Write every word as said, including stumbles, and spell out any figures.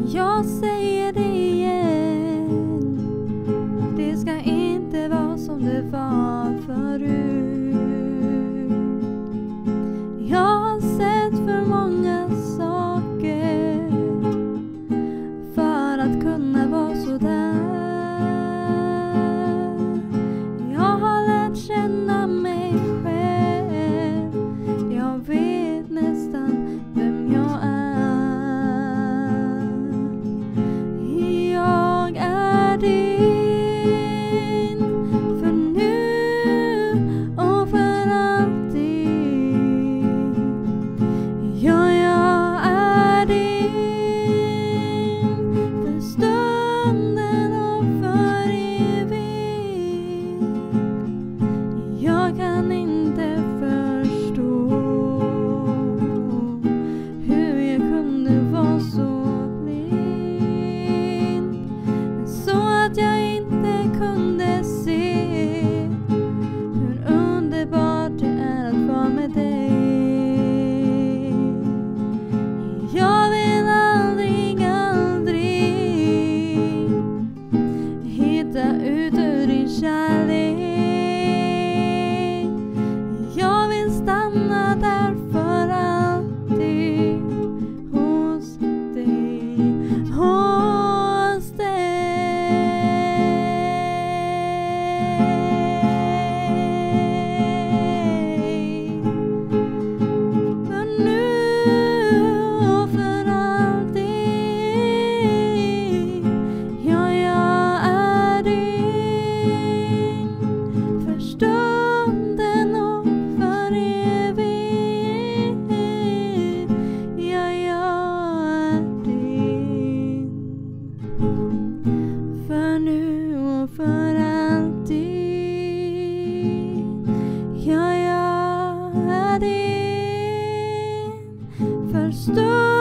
Jag säger det igen, det ska inte vara som det var förut. Jag har sett för många saker för att kunna vara så där. Jag har lärt känna mig själv, jag vet nästan vem jag är. Jag är din för nu och för alltid. Ja, jag är din för stunden och för evigt. Jag kan inte förstå hur jag kunde vara så blind, så att jag inte kunde se hur underbart det är att vara med dig. Jag vill aldrig, aldrig hitta ut ur din kärlek. Jag vill stanna där för alltid hos dig, hos dig. För nu och för alltid. Ja, jag är din för stunden och för evigt. Ja, jag är din för nu och för alltid. Ja, jag är din för stunden